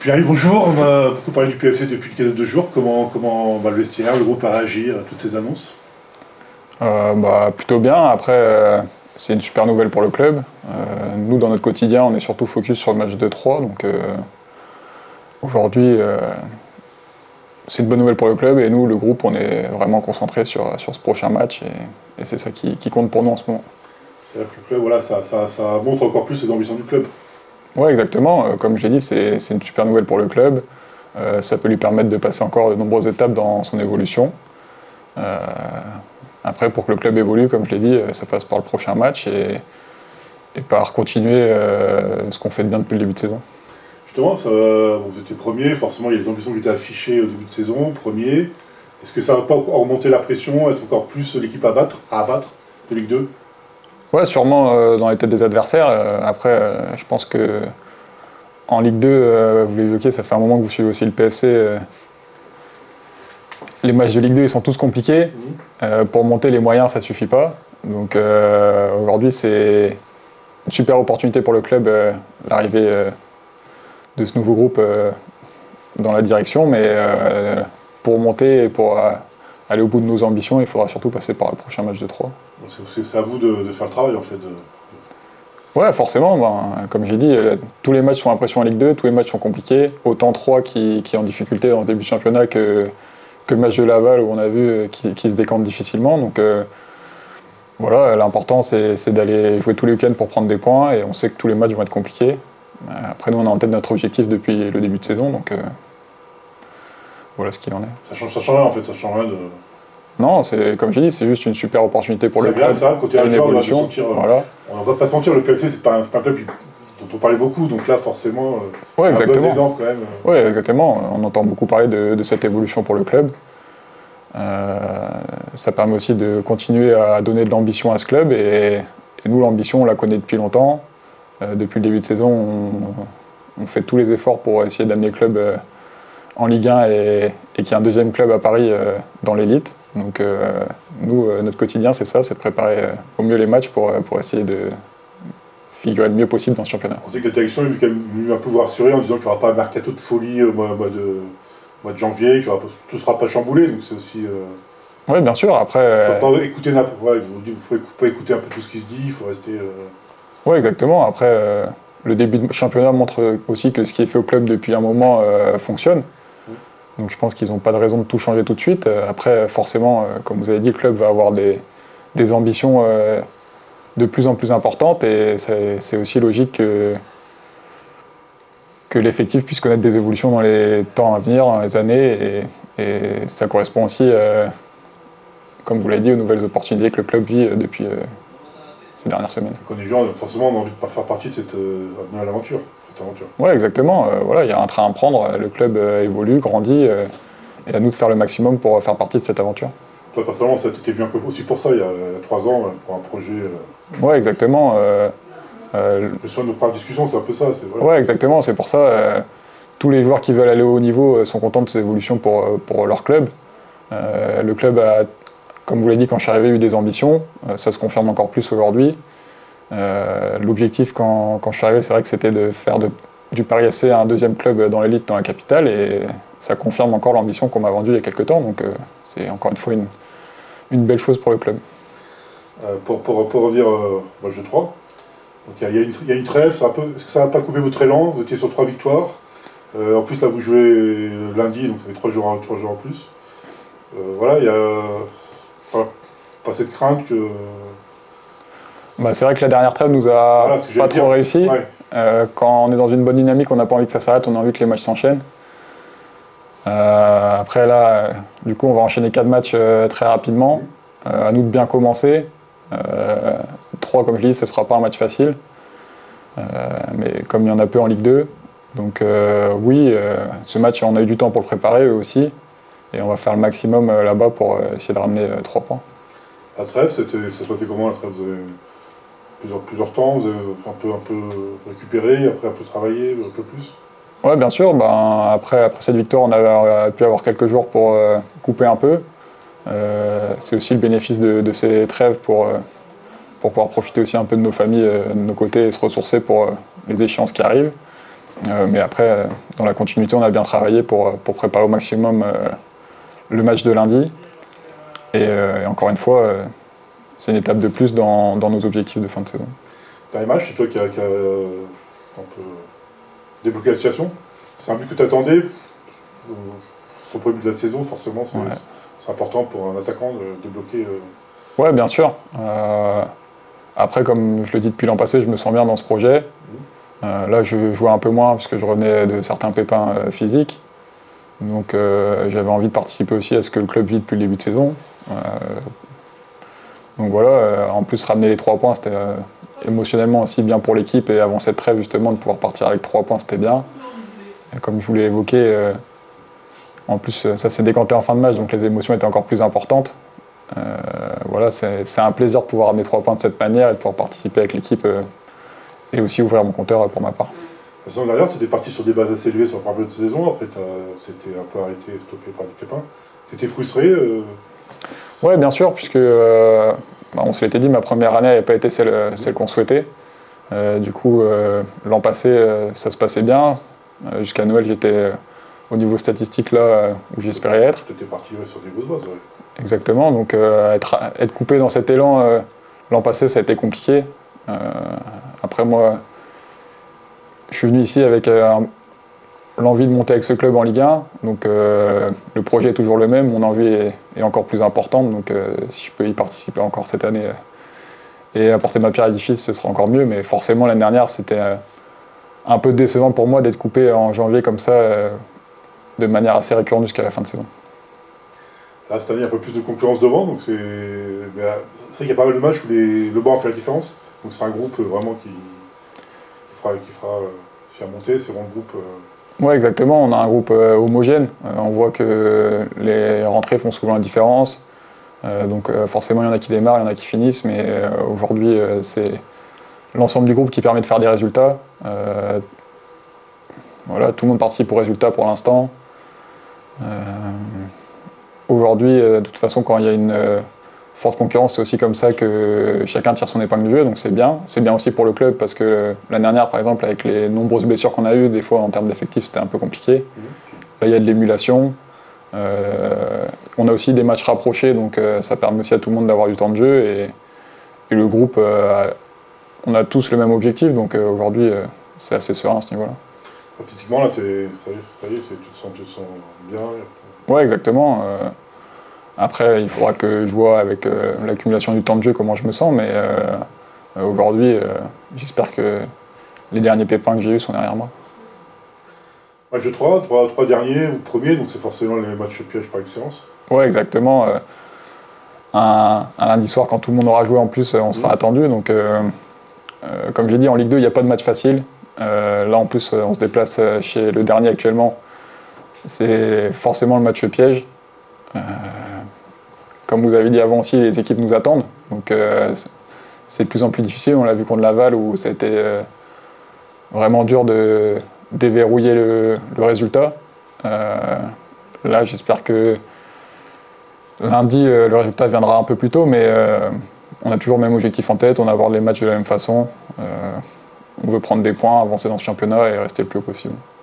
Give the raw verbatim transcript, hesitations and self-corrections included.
Pierre-Yves, bonjour. On a beaucoup parlé du P F C depuis une quinzaine de jours. Comment, comment va le vestiaire, le groupe a réagi à toutes ces annonces? euh, bah, Plutôt bien. Après, euh, c'est une super nouvelle pour le club. Euh, nous, dans notre quotidien, on est surtout focus sur le match deux trois. Donc euh, aujourd'hui, euh, c'est une bonne nouvelle pour le club. Et nous, le groupe, on est vraiment concentré sur, sur ce prochain match. Et, et c'est ça qui, qui compte pour nous en ce moment. C'est-à-dire que le club, voilà, ça, ça, ça montre encore plus les ambitions du club. Oui, exactement. Euh, Comme je l'ai dit, c'est c'est une super nouvelle pour le club. Euh, ça peut lui permettre de passer encore de nombreuses étapes dans son évolution. Euh, après, pour que le club évolue, comme je l'ai dit, ça passe par le prochain match et, et par continuer euh, ce qu'on fait de bien depuis le début de saison. Justement, ça, vous étiez premier, forcément il y a les ambitions qui étaient affichées au début de saison, premier. Est-ce que ça ne va pas remonter la pression, être encore plus l'équipe à battre, à abattre de Ligue deux? Ouais, sûrement euh, dans les têtes des adversaires. Euh, après, euh, je pense que en Ligue deux, euh, vous l'évoquez, ça fait un moment que vous suivez aussi le P F C. Euh, les matchs de Ligue deux, ils sont tous compliqués. Mmh. Euh, pour monter, les moyens, ça ne suffit pas. Donc euh, aujourd'hui, c'est une super opportunité pour le club, euh, l'arrivée euh, de ce nouveau groupe euh, dans la direction. Mais euh, pour monter et pour euh, aller au bout de nos ambitions, il faudra surtout passer par le prochain match de trois. C'est à vous de, de faire le travail en fait. De... Ouais, forcément. Ben, comme j'ai dit, euh, tous les matchs sont à pression en Ligue deux, tous les matchs sont compliqués. Autant trois qui, qui est en difficulté dans ce début de championnat que, que le match de Laval où on a vu euh, qui, qui se décante difficilement. Donc euh, voilà, l'important c'est d'aller jouer tous les week-ends pour prendre des points et on sait que tous les matchs vont être compliqués. Après, nous, on est en tête de notre objectif depuis le début de saison, donc euh, voilà ce qu'il en est. Ça change, ça change rien en fait, ça change rien de... Non, c'est comme j'ai dit, c'est juste une super opportunité pour le club. C'est bien ça, quand il y a une évolution. Sentir, voilà. On ne va pas se mentir, le P F C, c'est pas, pas un club dont on parlait beaucoup, donc là, forcément, ouais, exactement. Un quand même. Oui, exactement. On entend beaucoup parler de, de cette évolution pour le club. Euh, ça permet aussi de continuer à donner de l'ambition à ce club, et, et nous, l'ambition, on la connaît depuis longtemps. Euh, depuis le début de saison, on, on fait tous les efforts pour essayer d'amener le club euh, en Ligue un et, et qu'il y ait un deuxième club à Paris euh, dans l'élite. Donc euh, nous, euh, notre quotidien, c'est ça, c'est de préparer euh, au mieux les matchs pour, pour essayer de figurer le mieux possible dans ce championnat. On sait que la direction est venue un peu vous rassurer en disant qu'il n'y aura pas un mercato de folie au mois, mois, de, mois de janvier, que tout ne sera pas chamboulé, donc c'est aussi... Euh... Oui, bien sûr, après... Il faut euh... écouter, ouais, vous, vous pouvez pas écouter un peu tout ce qui se dit, il faut rester... Euh... Oui, exactement. Après, euh, le début de championnat montre aussi que ce qui est fait au club depuis un moment euh, fonctionne. Donc je pense qu'ils n'ont pas de raison de tout changer tout de suite. Après, forcément, comme vous avez dit, le club va avoir des, des ambitions de plus en plus importantes et c'est aussi logique que, que l'effectif puisse connaître des évolutions dans les temps à venir, dans les années. Et, et ça correspond aussi, comme vous l'avez dit, aux nouvelles opportunités que le club vit depuis ces dernières semaines. Quand les gens, forcément, on a envie de faire partie de cette euh, aventure. Oui, exactement. Euh, voilà, il y a un train à prendre, le club euh, évolue, grandit, euh, et à nous de faire le maximum pour faire partie de cette aventure. Toi, personnellement, ça t'était venu un peu aussi pour ça, il y a trois ans, pour un projet... Euh... Oui, exactement. Euh, euh, le soin de nos premières discussions, c'est un peu ça. Voilà. Oui, exactement, c'est pour ça. Euh, tous les joueurs qui veulent aller au haut niveau sont contents de ces évolutions pour, pour leur club. Euh, le club a, comme vous l'avez dit, quand je suis arrivé, eu des ambitions. Euh, ça se confirme encore plus aujourd'hui. Euh, L'objectif quand, quand je suis arrivé, c'est vrai que c'était de faire de, du Paris F C un deuxième club dans l'élite dans la capitale et ça confirme encore l'ambition qu'on m'a vendue il y a quelques temps, donc euh, c'est encore une fois une, une belle chose pour le club. Euh, pour, pour, pour revenir au match de trois, il y, y, y a une trêve, est-ce que ça n'a pas coupé votre élan? Vous étiez sur trois victoires, euh, en plus là vous jouez lundi, donc ça fait trois jours, trois jours en plus. Euh, voilà, il y a enfin, pas cette crainte que... Bah, c'est vrai que la dernière trêve nous a voilà, pas trop dire. réussi. Ouais. Euh, quand on est dans une bonne dynamique, on n'a pas envie que ça s'arrête, on a envie que les matchs s'enchaînent. Euh, après là, du coup, on va enchaîner quatre matchs euh, très rapidement. Euh, à nous de bien commencer. Euh, trois, comme je dis, ce ne sera pas un match facile. Euh, mais comme il y en a peu en Ligue deux. Donc euh, oui, euh, ce match, on a eu du temps pour le préparer, eux aussi. Et on va faire le maximum euh, là-bas pour euh, essayer de ramener euh, trois points. La trêve, ça se passait comment la trêve? Vous avez plusieurs, plusieurs temps, vous avez un peu, un peu récupéré, après un peu travaillé, un peu plus? Oui, bien sûr. Ben, après, après cette victoire, on a pu avoir quelques jours pour euh, couper un peu. Euh, C'est aussi le bénéfice de, de ces trêves pour, euh, pour pouvoir profiter aussi un peu de nos familles, euh, de nos côtés et se ressourcer pour euh, les échéances qui arrivent. Euh, mais après, dans la continuité, on a bien travaillé pour, pour préparer au maximum euh, le match de lundi. Et, euh, et encore une fois, euh, c'est une étape de plus dans, dans nos objectifs de fin de saison. Dernier match, c'est toi qui as euh, un peu débloqué la situation. C'est un but que tu attendais. Sur le premier but de la saison, forcément, c'est ouais. important pour un attaquant de débloquer. Euh... Oui, bien sûr. Euh, après, comme je le dis depuis l'an passé, je me sens bien dans ce projet. Mmh. Euh, là, je jouais un peu moins parce que je revenais de certains pépins euh, physiques. Donc, euh, j'avais envie de participer aussi à ce que le club vit depuis le début de saison. Euh, donc voilà, euh, en plus, ramener les trois points, c'était euh, émotionnellement aussi bien pour l'équipe. Et avant cette trêve, justement, de pouvoir partir avec trois points, c'était bien. Et comme je vous l'ai évoqué, euh, en plus, ça s'est décanté en fin de match, donc les émotions étaient encore plus importantes. Euh, voilà, c'est un plaisir de pouvoir amener trois points de cette manière et de pouvoir participer avec l'équipe euh, et aussi ouvrir mon compteur pour ma part. La saison dernière, tu étais parti sur des bases assez élevées sur la première saison, après c'était un peu arrêté, stoppé par des pépins. Tu étais frustré euh... Oui, bien sûr, puisque euh, bah, on se l'était dit, ma première année n'avait pas été celle, celle qu'on souhaitait. Euh, du coup, euh, l'an passé, euh, ça se passait bien. Euh, Jusqu'à Noël, j'étais euh, au niveau statistique là euh, où j'espérais être. Tu étais parti ouais, sur des grosses bases, ouais. Exactement, donc euh, être, être coupé dans cet élan, euh, l'an passé, ça a été compliqué. Euh, après, moi, je suis venu ici avec euh, l'envie de monter avec ce club en Ligue un, donc euh, le projet est toujours le même, mon envie est, est encore plus importante, donc euh, si je peux y participer encore cette année euh, et apporter ma pierre à l'édifice, ce sera encore mieux, mais forcément l'année dernière c'était euh, un peu décevant pour moi d'être coupé en janvier comme ça, euh, de manière assez récurrente jusqu'à la fin de saison. Là cette année il y a un peu plus de concurrence devant, donc c'est vrai qu'il y a pas mal de matchs où les... le banc fait la différence, donc c'est un groupe vraiment qui, qui fera, qui fera euh, si à monter, c'est vraiment le groupe... Euh... Oui, exactement. On a un groupe euh, homogène. Euh, on voit que les rentrées font souvent la différence. Euh, donc euh, forcément, il y en a qui démarrent, il y en a qui finissent, mais euh, aujourd'hui, euh, c'est l'ensemble du groupe qui permet de faire des résultats. Euh, voilà, tout le monde participe aux résultats pour l'instant. Euh, aujourd'hui, euh, de toute façon, quand il y a une euh, forte concurrence, c'est aussi comme ça que chacun tire son épingle du jeu, donc c'est bien. C'est bien aussi pour le club parce que euh, l'année dernière, par exemple, avec les nombreuses blessures qu'on a eues, des fois en termes d'effectifs, c'était un peu compliqué. Mmh. Là, il y a de l'émulation. Euh, on a aussi des matchs rapprochés, donc euh, ça permet aussi à tout le monde d'avoir du temps de jeu. Et, et le groupe, euh, on a tous le même objectif, donc euh, aujourd'hui, euh, c'est assez serein à ce niveau-là. Physiquement, là, es, ça y est, ça y est, tu, te sens, tu te sens bien. Ouais, exactement. Euh, Après, il faudra que je vois avec euh, l'accumulation du temps de jeu comment je me sens, mais euh, aujourd'hui, euh, j'espère que les derniers pépins que j'ai eus sont derrière moi. Match de trois, trois, trois derniers ou premiers, donc c'est forcément les matchs pièges par excellence. Ouais, exactement. Euh, un, un lundi soir, quand tout le monde aura joué en plus, on sera mmh. attendu. Donc, euh, euh, comme j'ai dit, en Ligue deux, il n'y a pas de match facile. Euh, là, en plus, on se déplace chez le dernier actuellement. C'est forcément le match piège. Euh, Comme vous avez dit avant aussi, les équipes nous attendent, donc euh, c'est de plus en plus difficile. On l'a vu contre Laval où c'était euh, vraiment dur de déverrouiller le, le résultat. Euh, là, j'espère que lundi, euh, le résultat viendra un peu plus tôt, mais euh, on a toujours le même objectif en tête, on aborde les matchs de la même façon. Euh, on veut prendre des points, avancer dans ce championnat et rester le plus haut possible.